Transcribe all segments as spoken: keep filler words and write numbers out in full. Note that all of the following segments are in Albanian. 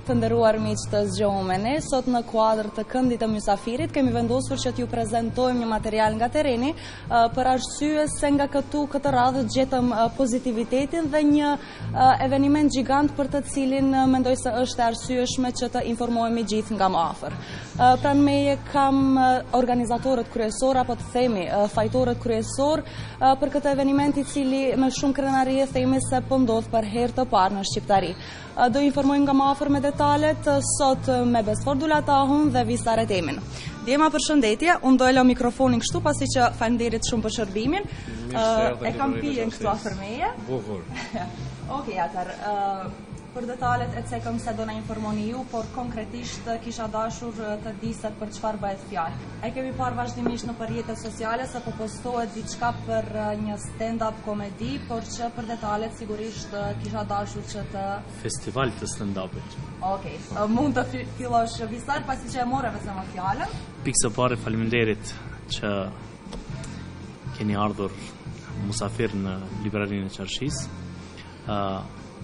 të nderuar miq të zgjohu me ne, sot në kuadër të këndit të Mysafirit kemi vendosur që t'ju prezantojmë një material nga terreni uh, për arsye se nga këtu këtë radhë gjetëm uh, pozitivitetin dhe një uh, eveniment gjigant për të cilin uh, mendoj se është e arsyeshme që të informohemi gjithë nga më afër. Uh, pranë meje kam uh, organizatorët kryesor apo të themi uh, fajtorët kryesor uh, për këtë eveniment i cili me shumë krenari e themi se po ndodh për herë të parë në Shqiptari. Do informojmë nga më afër me detalet sot me Besford Dulatahun dhe Visar Etemin. Djema, përshëndetje, unë do e lë mikrofonin kështu pasi që falënderit shumë për shërbimin. E kam pijen këtu afër meje. Bukur. Okej, atër, për detalet e cekëm se do na informoni ju, por konkretisht kisha dashur të di se për çfarë bëhet fjalë. E kemi parë vazhdimisht në rrjetet sociale se po postohet diçka për një stand-up komedi, por që për detalet sigurisht kisha dashur që të... Festival të stand-upit. Okej, mund të fillosh Visar pasi që e moreve se më fjalën. Pikë së pari faleminderit që keni ardhur musafir në librarinë e Qarshis. Uh,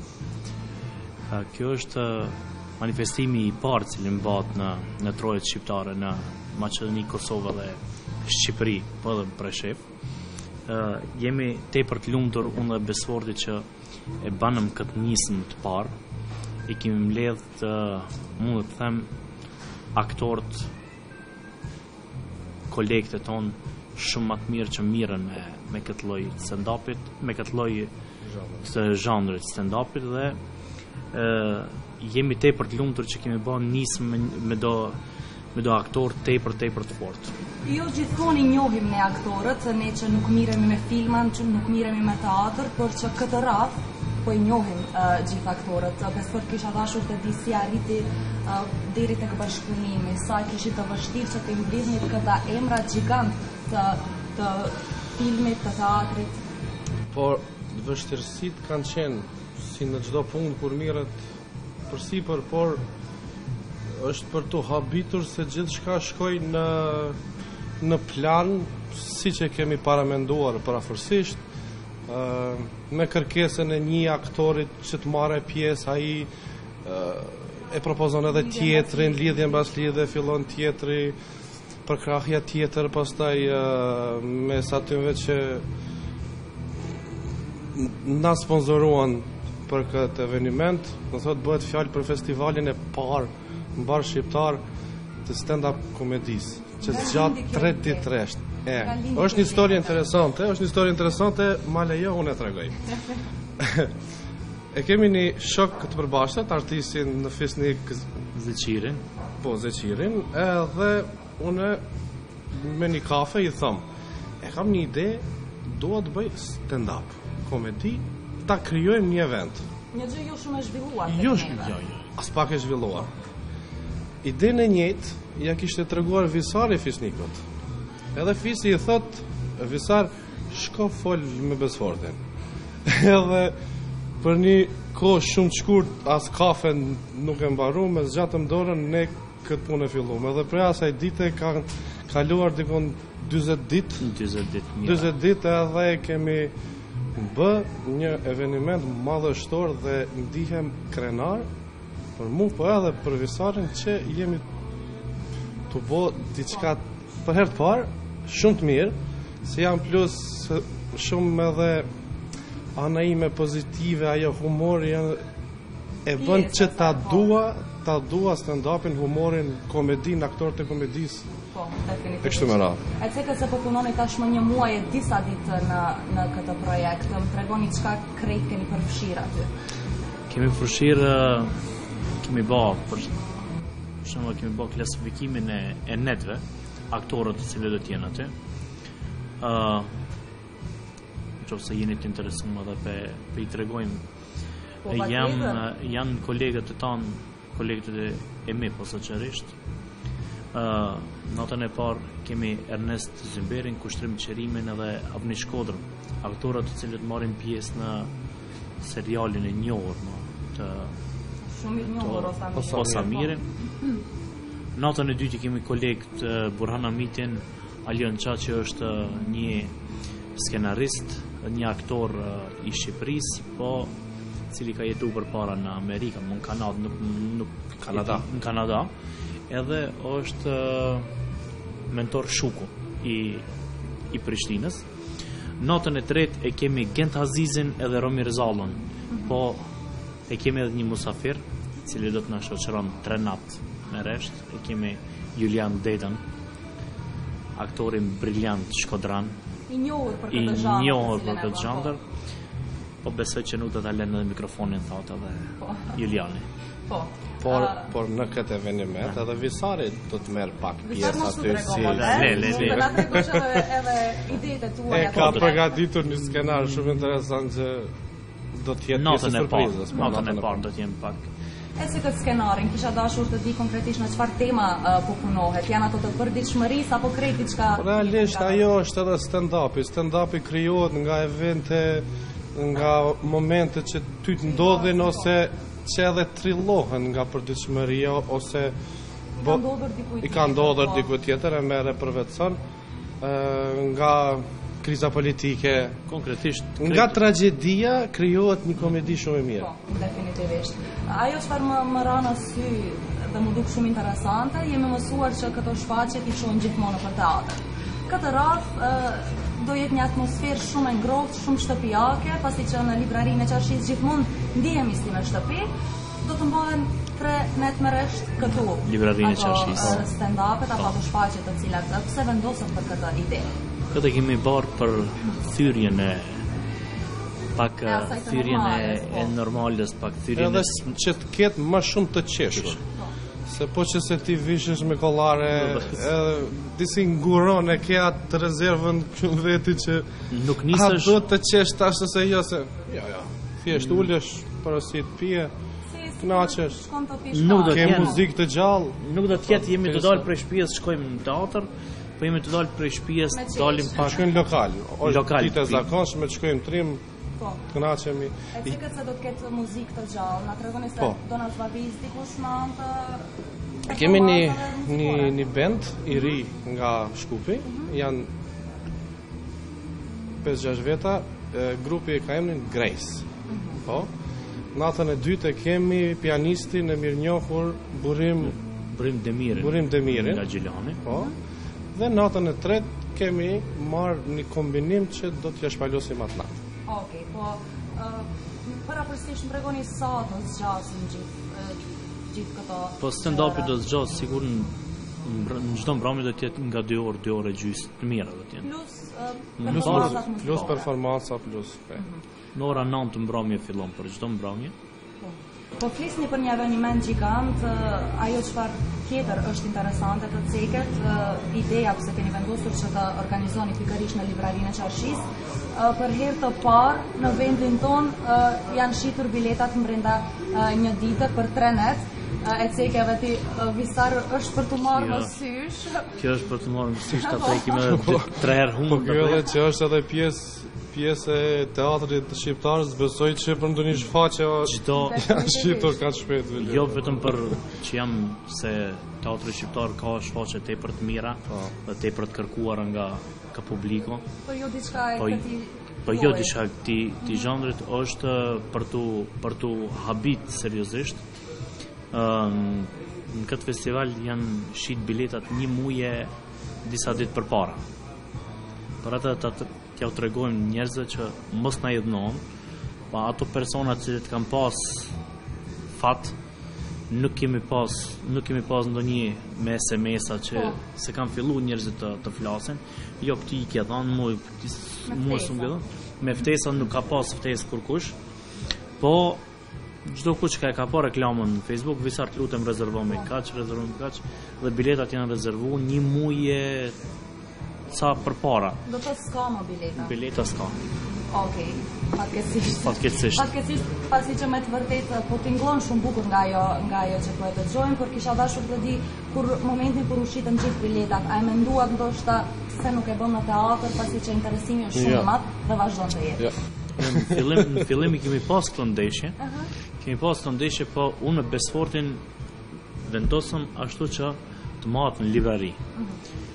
Kjo është manifestimi i parë cilin bëhet në në trojet shqiptare në Maqedoni, Kosovë dhe Shqipëri, po edhe Preshev. Uh, jemi tepër të lumtur unë dhe Besfordi që e banëm këtë nismë të parë. I kemi mbledh të mund të them aktorët kolegët e tonë shumë më të mirë që mirën me me këtë lloj stand-upit, me këtë lloj të zhanrit stand-upit dhe Uh, jemi tepër të lumtur që kemi bën nismë me, me do me do aktor tepër tepër të fortë. Jo gjithmonë i njohim ne aktorët, ne që nuk miremi me filma, që nuk miremi me teatr, por që këtë radhë po i njohim uh, gjithë aktorët. Besoj kisha dashur të di si arriti uh, deri tek bashkëpunimi, sa kishit të vështirë që të mbledhni këta emra gjigant të të filmit, të teatrit. Por vështirësitë kanë qenë si në çdo punë kur mirret përsipër, por është për të habitur se gjithçka shkoj në në plan siç e kemi paramenduar parafërsisht, uh, me kërkesën e një aktorit që të marrë pjesë, ai uh, e propozon edhe tjetrin, lidhje mbas lidhje, fillon tjetri, përkrahja tjetër, pastaj uh, mes atyve që na sponsoruan për këtë eveniment, do thotë bëhet fjalë për festivalin e parë mbar shqiptar të stand-up komedisë, që zgjat tre ditë rresht. E, është një histori interesante, është një histori interesante, ma lejo unë e tregoj. E kemi një shok të përbashkët, artistin në Fisnik Zeqirin. Po, Zeqirin, edhe unë me një kafe i them, e kam një ide, dua të bëj stand-up komedi, ta krijojmë një event. Një gjë jo shumë e zhvilluar. Jo, jo, jo. As pak e zhvilluar. Idenë e njëjtë ja kishte treguar Visari Fisnikut. Edhe Fisi i thot, Visar, shko fol me Besfordin. Edhe për një kohë shumë të shkurt, as kafen nuk e mbaruam, me zgjatëm dorën ne këtë punë e filluam. Edhe prej asaj dite kanë kaluar dikon dyzet ditë. dyzet ditë. dyzet ditë edhe kemi bë një eveniment madhështor dhe ndihem krenar për mu, po edhe për Visarin që jemi të bo diçka për herë të parë, shumë të mirë, se jam plus shumë edhe ana ime pozitive, ajo humori e bën që ta dua, ta dua stand-upin, humorin, komedin, aktorët e komedisë. Po, definitivt. E kështu me radhë. E cekët se po punoni tashmë një muaj e disa ditë në në këtë projekt. Më tregoni çka krejt keni përfshirë aty. Kemi përfshirë, kemi bë për shembull kemi bë klasifikimin e, e netve, aktorët të cilët do të jenë aty. Ë uh, nëse jeni të interesuar edhe pe pe i tregojmë. Po, janë janë kolegët e tanë, kolegët e, e mi posaçërisht. Uh, natën e parë kemi Ernest Zymberin, Kushtrim Qerimin edhe Avni Shkodrën, aktorët të cilët marrin pjesë në serialin e njohur no, të shumë i njohur Osamirin. Natën e dytë kemi kolegët uh, Burhan Amitin, Alion Çaçi është uh, një skenarist, një aktor uh, i Shqipërisë, po cili ka jetu përpara në Amerikë, në Kanadë, nuk nuk Kanada. Në Kanada. Edhe është mentor Shuku i i Prishtinës. Natën e tretë e kemi Gent Azizin edhe Romir Zallën. Po e kemi edhe një musafir, i cili do të na shoqëron tre natë me resht. E kemi Julian Dedën, aktorin briljant shkodran, I njohur për i këtë zhandër. njohur të për cilën e këtë bën, zhandër. Po besoj që nuk do ta lënë edhe mikrofonin thotë edhe Po. Juliani. Po. Por, Ah, por në këtë evenimet edhe Visari do të merr pak Visar pjesë mos u aty tregon, si e? le, le, le. Do ta tregosh edhe edhe idetë e tuaja. ka po. përgatitur një skenar shumë interesant që do të jetë pjesë Natën e parë, surprizës. po, natën e parë do të jem pak. E si këtë skenarin, kisha dashur të di konkretisht në çfarë tema uh, po punohet. Janë ato të përditshmërisë apo krejt diçka? Realisht ajo është edhe stand-upi. Stand-upi krijohet nga evente, nga momente që ty të ndodhin ose që edhe trillohen nga përditshmëria ose I bo- ka ndodhur dikujt i ka tjetër, ndodhur po. diku tjetër e merre përvetson ë nga kriza politike, Konkretisht nga tragjedia krijohet një komedi shumë e mirë. Po, definitivisht. Ajo çfarë më më ra në sy dhe më duk shumë interesante, jemi mësuar që këto shfaqje t'i shohim gjithmonë për teatr. Këtë radh ë, do jetë një atmosferë shumë e ngrohtë, shumë shtëpiake, pasi që në librarinë e Qarshis gjithmonë ndihemi si në shtëpi, do të mbahen tre net me resht këtu. Librarinë e Ato, Qarshis. ë, stand-upet apo ato shfaqje të cilat ë, pse vendosën për këtë ide. Këtë kemi barë për thyrjen e pak E asaj të thyrjen e, normales, po. e normalës, pak thyrjen Edhe e s- që të ketë më shumë të qeshur. Se po që se ti vishesh me kollare, edhe disi nguron e ke atë rezervën këtu veti që nuk a nisesh do të qesh tash se jo se jo jo. Thjesht ulesh porosit pije, Knaqesh. Shkon të pish. Nuk do ke t'jenë- muzikë të gjallë. nuk do të jetë jemi të Interesa. dalë prej shtëpisë shkojmë në teatr, po jemi të dalë prej shtëpisë Me qesh. dalim Pa pak shkojnë lokal. Është Lokal, ditë e pi. zakonshme të shkojmë trim, Po. të kënaqemi. E cikët se do të ketë muzikë të gjallë, na tregoni se Po. do na zbaviz dikush në anë të Kemi një performancave një muzikore. një band i ri nga Shkupi, janë pesë gjashtë veta, e, grupi e ka emrin Grace. Po. Natën e dytë e kemi pianistin e mirënjohur Burim Burim Demirin. Burim Demirin. Nga Gjilani. Po. Dhe natën e tretë kemi marrë një kombinim që do t'ja shpalosim atë natë. Okej, po ë para përsërisht më tregoni sa do zgjasin gjithë ë, gjithë këto. Po stand-upi gjëra. do të zgjasë sigur në në- në çdo mbrëmje do të jetë nga dy orë, dy orë e gjysmë të mira do të jenë. Plus ë, Plus- performancat Plus muzikore. performanca plus. pe. Në ora nëntë të mbrëmje fillon për çdo mbrëmje. Po flisni për një eveniment gjigant, ë, ajo çfarë tjetër është interesante të ceket, ë, ideja pse keni vendosur që të organizoni pikërisht në librarinë e Qarshis, ë, për herë të parë në vendin ton ë, janë shitur biletat brenda ë, një dite për tre net. ë, E cekeve ti ë, Visar është për të marrë Jo. në sysh. Kjo është për të marrë në sysh ta prekim edhe dy- tre herë Po humbë. kjo edhe që është edhe pjesë pjesë e teatrit të shqiptarës, besoj që për ndonjë shfaqje Çdo janë shqitur kaq shpejt. vëllai. jo vetëm për që jam se teatri shqiptar ka shfaqje tepër të mira Po. dhe tepër të kërkuara nga ka publiko. Po jo diçka e Po, këtij. po jo diçka këti këti zhandrit është për tu për tu habit seriozisht. Ëm në këtë festival janë shit biletat një muje disa ditë përpara. Për atë ta t'ja u tregojmë njerëzve që mos na jëdhnohen, pa ato persona që të kanë pas fat nuk kemi pas nuk kemi pas ndonjë me es em es-a që Po. se kanë filluar njerëzit të, të flasin. Jo këti i ke dhënë mua, këti s- Me mua ftesa. s'u ke dhënë. Me ftesa nuk ka pas ftesë kurkush. Po çdo kush që ka pa reklamën në Facebook, Visar të lutem rezervojmë kaç, rezervojmë kaç dhe biletat janë rezervuar një muaj sa përpara. Do të s'ka më bileta. Bileta s'ka. Okej, fatkeqësisht. Fatkeqësisht. Fatkeqësisht, pasi që me të vërtetë po tingëllon shumë bukur nga ajo nga ajo që po e dëgjojmë, por kisha dashur të di kur momentin kur u shitën gjithë biletat, a e menduat ndoshta se nuk e bën në teatr pasi që interesimi është shumë Jo. i madh dhe vazhdon të jetë. Jo. Në fillim në fillim i kemi pas këtë ndeshje. Aha. Kemi pas këtë ndeshje, po unë me Besfortin vendosëm ashtu që të marrë në librari.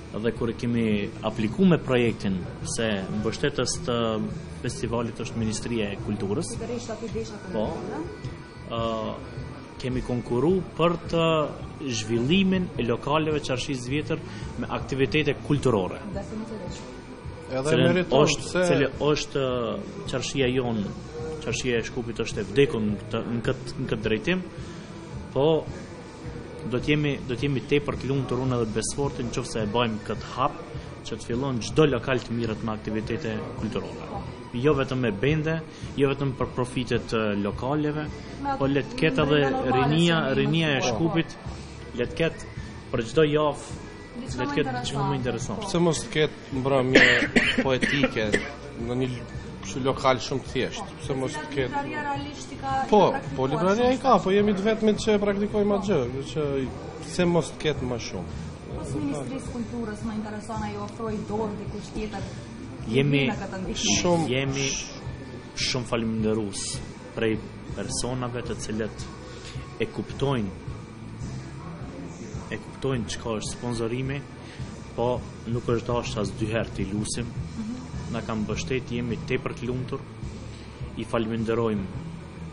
dhe kur e kemi aplikuar me projektin se mbështetës të festivalit është Ministria e Kulturës. Po. Uh, kemi konkuru për të zhvillimin e lokaleve Qarshis Vjetër me aktivitete kulturore. Edhe meriton se cili është Qarshia jon, Qarshia e Shkupit është e vdekur në këtë në këtë në këtë drejtim, po do të jemi do të jemi tepër të lumtur unë edhe besfortë nëse e bëjmë këtë hap që të fillon çdo lokal të mirët me aktivitete kulturore. Jo vetëm me bende, jo vetëm për profitet të lokaleve, po le të ketë edhe rinia, rinia e Shkupit, le të ketë për çdo javë, le të ketë diçka më interesante. Pse mos të ketë mbrëmje poetike në një kështu lokal shumë të thjeshtë. Pse mos të ketë Po, po libraria i ka, po jemi të vetmit që praktikojmë atë gjë, që pse mos të ketë më shumë. Pos Ministrisë Kulturës më intereson ai ofroi dorë dikush tjetër. Jemi shumë jemi shumë falënderues prej personave të cilët e kuptojnë e kuptojnë çka është sponsorimi, po nuk është dashur as dy herë të lusim. Na kanë mbështet, jemi tepër të lumtur. I falenderojmë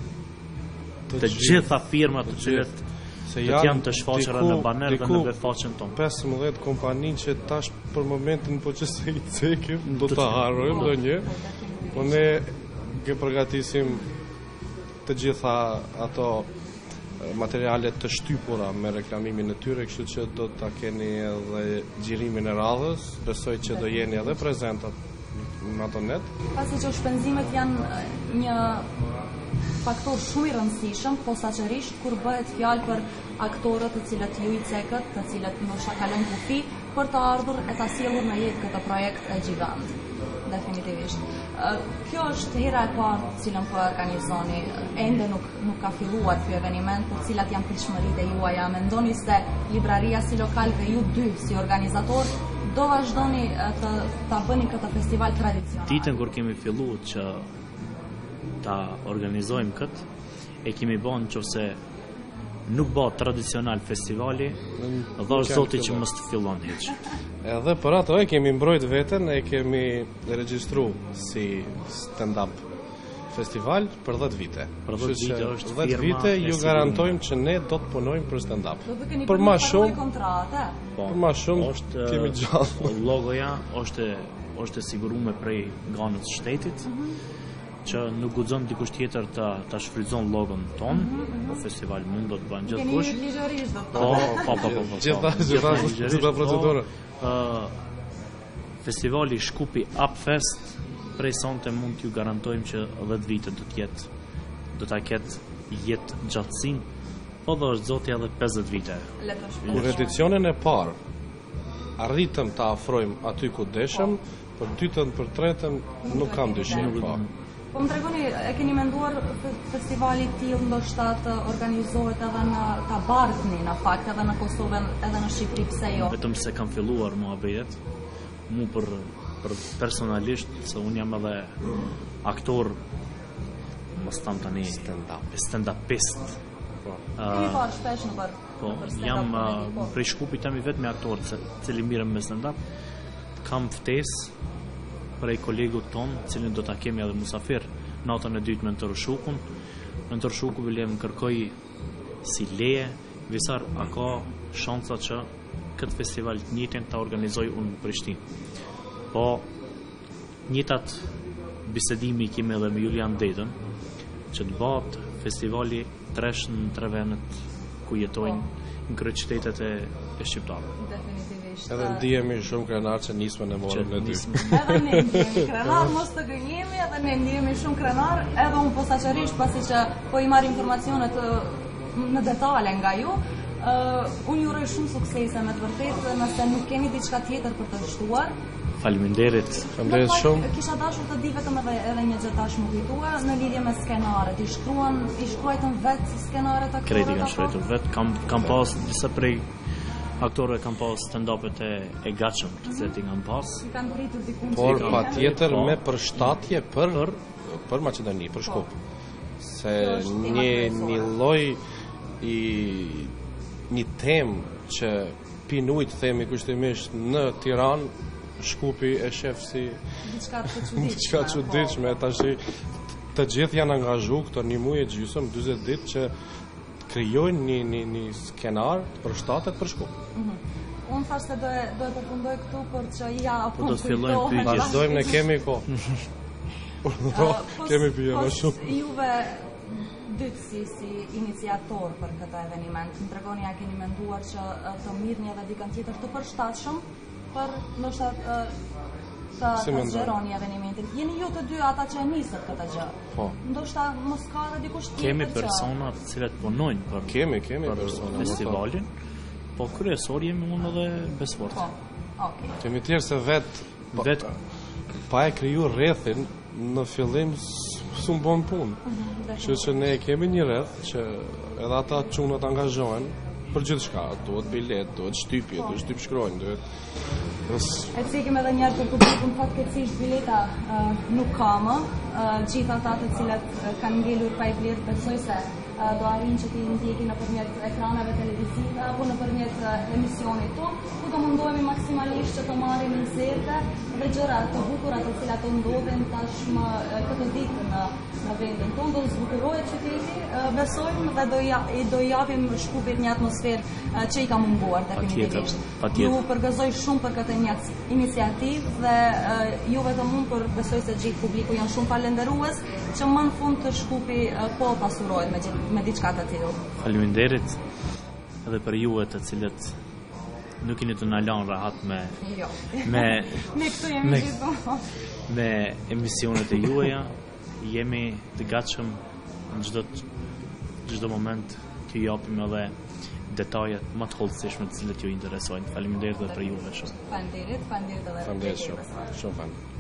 të gjitha firmat të cilët se janë, janë të shfaqura në baner dhe në vetfaqen tonë. pesëmbëdhjetë kompani që tash për momentin po që se i cekim, do të harrojmë ndonjë. Po ne ke përgatisim të gjitha ato materialet të shtypura me reklamimin e tyre, kështu që do ta keni edhe xhirimin e radhës. Besoj që do jeni edhe prezentat në ato net. Pasi që shpenzimet janë një faktor shumë i rëndësishëm, posaçërisht kur bëhet fjalë për aktorët të cilët ju i cekët, të cilët ndoshta kalojnë kufi për të ardhur e ta sjellur në jetë këtë projekt e gjigant. Definitivisht. Kjo është hera e parë të cilën po organizoni. Ende nuk nuk ka filluar ky eveniment, por cilat janë pritshmëritë juaja? Mendoni se libraria si lokal dhe ju dy si organizator do vazhdoni të ta bëni këtë festival tradicional? Ditën kur kemi filluar që ta organizojmë këtë, e kemi bën nëse nuk bëhet tradicional festivali, dhash zoti që mos të fillon hiç. Edhe për ato e kemi mbrojt veten, e kemi regjistru si stand-up festival për dhjetë vite. Për dhjetë vite është firma. dhjetë vite ju garantojmë që ne do të punojmë për stand-up. Për më shumë, për më shumë është kemi gjallë. Logoja është është e siguruar prej anës së shtetit. Mm-hmm. që nuk guxon dikush tjetër ta ta shfrytëzon logon ton, po festival mund do të bën gjithkush. Keni ligjërisht do të Po, po, po, po. Gjithta, gjithta, gjithta procedura. Ë festivali Shkupi Up Fest prej sonte mund t'ju garantojmë që dhjetë vite do të jetë do ta ketë jetë gjatësinë, po do është zoti edhe pesëdhjetë vite. Kur edicionin e parë arritëm ta afrojmë aty ku deshëm, për dytën, për tretën nuk kam dyshim pa. Po më tregoni, e keni menduar festivali i tillë ndoshta të organizohet edhe në ta bardhni në fakt edhe në Kosovë edhe në Shqipëri, pse jo? Vetëm se kanë filluar muhabetet, mu për për personalisht se un jam edhe aktor, mos tam tani stand-up, stand-upist. Po. Keni parë shpesh në bar. Po, jam uh, prej Shkupit jam i vetmi aktor që cili mirem me stand-up. Kam ftesë prej kolegut ton, cilin do ta kemi edhe musafir natën e dytë me Mentor Shukun. Mentor Shuku vëlem kërkoj si leje, visar a ka shansa që këtë festival të njëjtin ta organizoj unë në Prishtinë. Po njëtat bisedimi kemi edhe me Julian Dedën, që të bëhet festivali tresh në tre vendet ku jetojnë në kryeqytetet e, e shqiptarëve. Definitivisht. Edhe ndihemi shumë krenar që nismën e morëm në dy. Edhe ne ndihemi krenar, mos të gënjemi, edhe ne ndihemi shumë krenar, edhe unë posaçërisht pasi që po i marr informacionet në detale nga ju. Uh, unë ju uroj shumë suksese me të vërtetë, nëse nuk keni diçka tjetër për të shtuar. Faleminderit. Faleminderit shumë. Kisha dashur të di vetëm edhe edhe një gjë tash më kujtua në lidhje me skenaret. I shkruan, i shkruajtën vetë skenaret aktorët. Kredi kanë shkruar vetë, kam kam pas disa prej aktorëve kanë pas stand-upet e, e gatshëm, të cilat i kanë pas. I kanë pritur diku. Por patjetër me përshtatje për për, për Maqedoni, për Shkup. Se një një lloj i një temë që pinujt, themi kushtimisht, në Tiranë, Shkupi e shef si diçka të çuditshme. diçka të çuditshme, tash të gjithë janë angazhu këto një muaj e gjysmë, dyzet ditë që krijojnë një një një skenar për shtatet për Shkup. Unë thash se do e do e përfundoj këtu për që ja Po do të fillojmë pyetjet. Vazhdojmë, ne kemi kohë. Kemi pyetje më shumë. Juve dytë si, si iniciator për këtë eveniment, më tregoni a keni menduar që të mirëni edhe dikën tjetër të përshtatshëm për ndoshta të të zgjeroni evenimentin. Jeni ju të dy ata që e nisët këtë gjë. Po. Ndoshta mos ka edhe dikush tjetër. Kemi persona të cilët punojnë për Kemi, kemi për persona. festivalin, po kryesor jemi unë edhe Besfort. Po. Okej. Kemi tjerë se vet Vet pa e kriju rrethin në fillim s'u bën punë. Kështu që ne kemi një rreth që edhe ata çunat angazhohen për gjithçka, duhet bilet, duhet shtypje, duhet shtyp shkronjë, duhet E cikim edhe njerë për publikun, fatkeqësisht bileta uh, nuk ka më. Uh, gjithë ata të cilët uh, kanë ngelur pa i blerë, besoj se uh, do arrin që t'i ndjekin nëpërmjet ekraneve televizive apo nëpërmjet uh, emisionit tonë, ku do mundohemi maksimalisht që të marrim insertë dhe gjëra të bukura të cilat të ndodhin tashmë uh, këtë ditë në, në vendin tonë. Do zbukurohet qyteti, uh, besojmë dhe do ja, do i japim Shkupit një atmosferë uh, që i ka munguar definitivisht. Ju përgëzoj shumë për këtë iniciativë dhe uh, ju vetëm unë për besoj se gjithë publiku janë shumë falenderues që më në fund të Shkupi uh, po pasurohet me, me diçka të tillë. Faleminderit edhe për juve të cilët nuk jeni të na lënë rahat me Jo. me ne këtu jemi me, gjithmonë. me emisionet e juaja, jemi të gatshëm në çdo çdo moment t'ju japim edhe detajet më të hollësishme të cilët ju interesojnë. Faleminderit edhe për juve shumë. Faleminderit, faleminderit edhe. Faleminderit shumë. Shumë faleminderit.